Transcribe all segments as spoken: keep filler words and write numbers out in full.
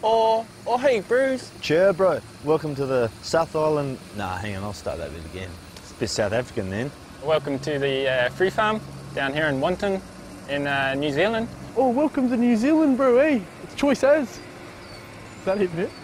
Or, or hey, Bruce. Cheer, bro. Welcome to the South Island. Nah, hang on, I'll start that bit again. It's a bit South African then. Welcome to the uh, Frew farm down here in Wonton in uh, New Zealand. Oh, welcome to New Zealand, bro, eh? It's choice as. Is that it, mate?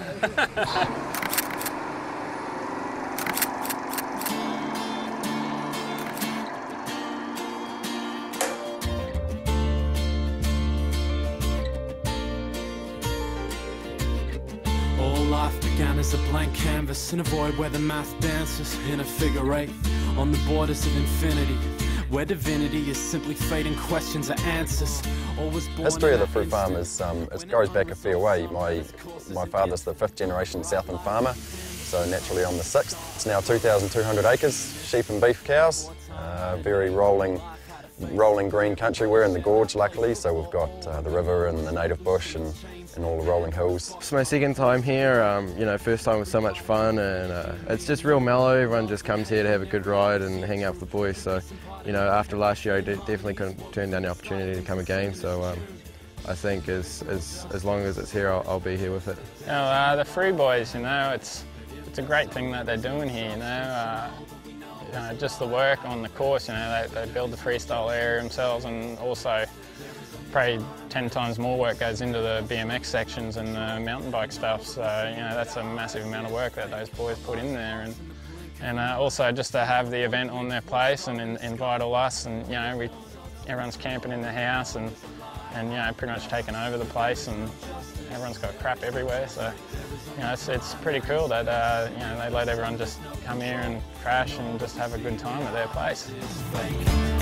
Life began as a blank canvas in a void where the math dances in a figure eight on the borders of infinity, where divinity is simply fading questions or answers. History of the Frew farm is um, it goes back a fair way. My my father's the fifth generation Southland farmer, so naturally I'm the sixth. It's now two thousand two hundred acres, sheep and beef cows, uh, very rolling. rolling green country. We're in the gorge luckily, so we've got uh, the river and the native bush and, and all the rolling hills. It's my second time here, um, you know, first time was so much fun, and uh, it's just real mellow. Everyone just comes here to have a good ride and hang out with the boys, so you know, after last year I de definitely couldn't turn down the opportunity to come again, so um, I think as, as, as long as it's here I'll, I'll be here with it. You know, uh, the Frew boys, you know, it's, it's a great thing that they're doing here, you know. Uh, You know, just the work on the course, you know, they, they build the freestyle area themselves, and also probably ten times more work goes into the B M X sections and the mountain bike stuff, so you know, that's a massive amount of work that those boys put in there. And, and uh, also just to have the event on their place and in, invite all us, and you know, we, everyone's camping in the house and, and you know, pretty much taking over the place, and everyone's got crap everywhere, so you know, it's, it's pretty cool that uh, you know, they let everyone just come here and crash and just have a good time at their place.